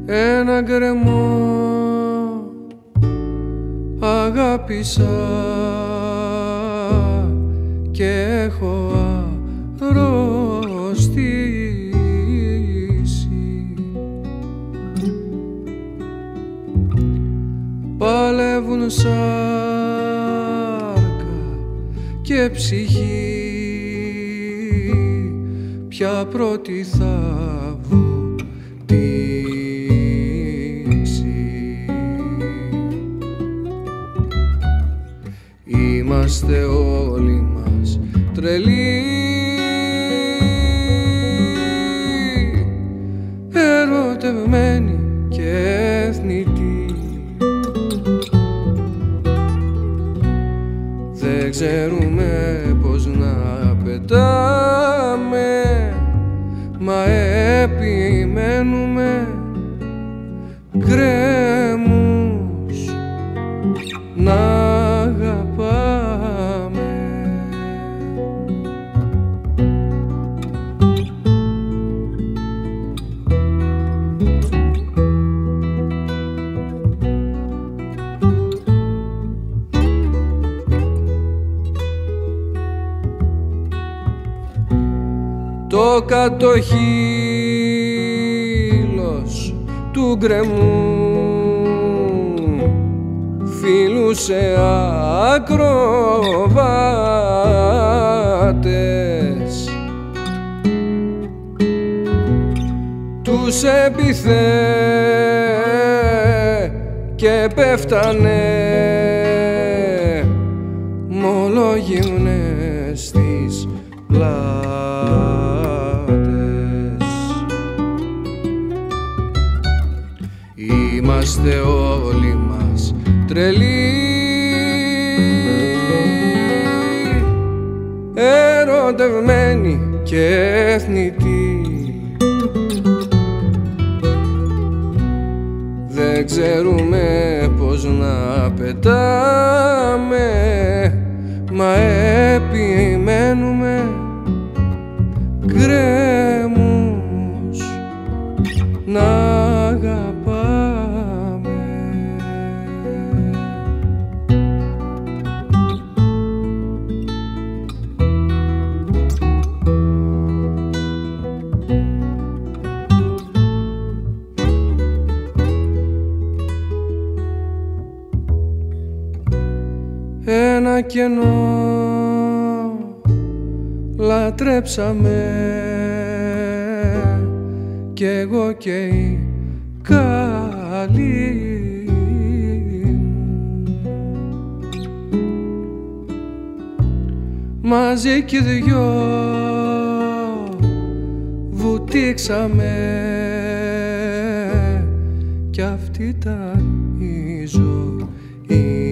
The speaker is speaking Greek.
ένα γκρεμό αγάπησα και έχω αρρωστήσει. Παλεύουν σάρκα και ψυχή, ποια πρώτη θα βουτήσει. Είμαστε όλοι μας τρελοί, ερωτευμένοι και εθνητοί. Δεν ξέρουμε πως να πετάμε, μα επιμένουμε γκρέμους να αγαπάμε. Το κατοχύλος του γκρεμού φιλούσε ακροβάτες, τους έπιθε και πέφτανε μολογυμνές στις πλάτες. Είμαστε όλοι μας τρελοί, ερωτευμένοι και εθνητοί. Δεν ξέρουμε πως να πετάμε, μα επιμένουμε γκρέμους να αγαπάμε. Ένα κενό λατρέψαμε κι εγώ και η καλή μαζί κι δυο βουτήξαμε κι αυτή ήταν η ζωή.